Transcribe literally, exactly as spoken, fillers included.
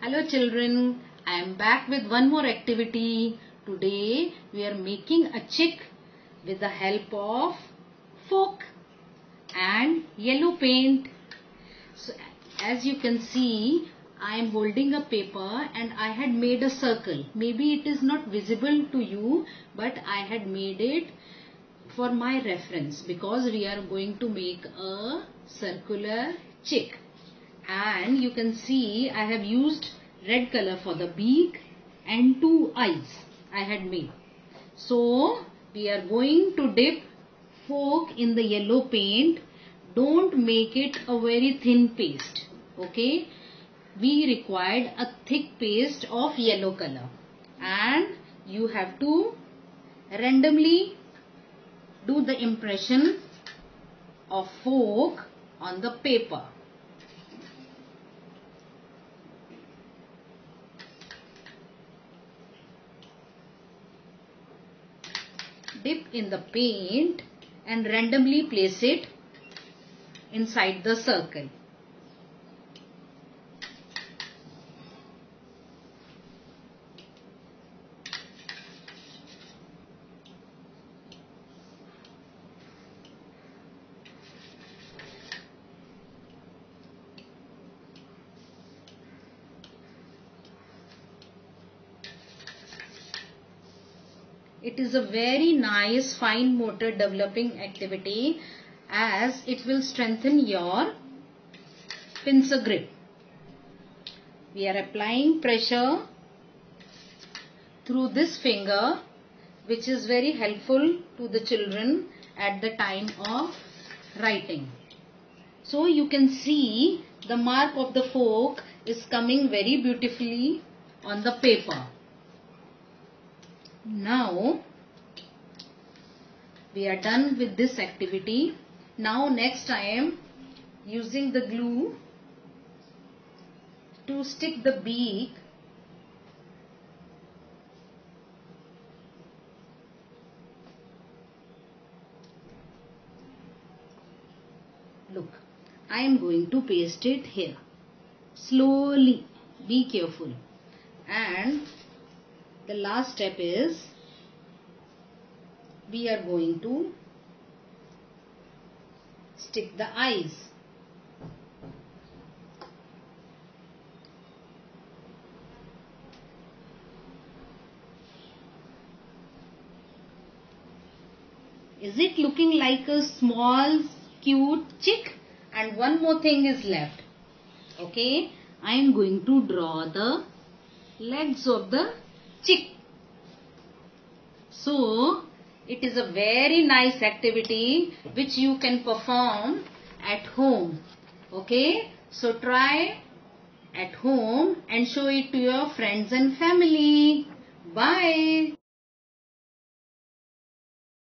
Hello children, I am back with one more activity. Today we are making a chick with the help of fork and yellow paint. So as you can see, I am holding a paper and I had made a circle. Maybe it is not visible to you, but I had made it for my reference because we are going to make a circular chick. And you can see I have used red color for the beak and two eyes I had made. So we are going to dip fork in the yellow paint. Don't make it a very thin paste. Okay. We required a thick paste of yellow color. And you have to randomly do the impression of fork on the paper. Dip in the paint and randomly place it inside the circle. It is a very nice fine motor developing activity as it will strengthen your pincer grip. We are applying pressure through this finger, which is very helpful to the children at the time of writing. So you can see the mark of the fork is coming very beautifully on the paper. Now we are done with this activity. Now next I am using the glue to stick the beak Look, I am going to paste it here. Slowly, be careful. And the last step is we are going to stick the eyes. Is it looking like a small cute chick? And one more thing is left. Okay, I am going to draw the legs of the chick. So it is a very nice activity which you can perform at home. Okay, so try at home and show it to your friends and family. Bye.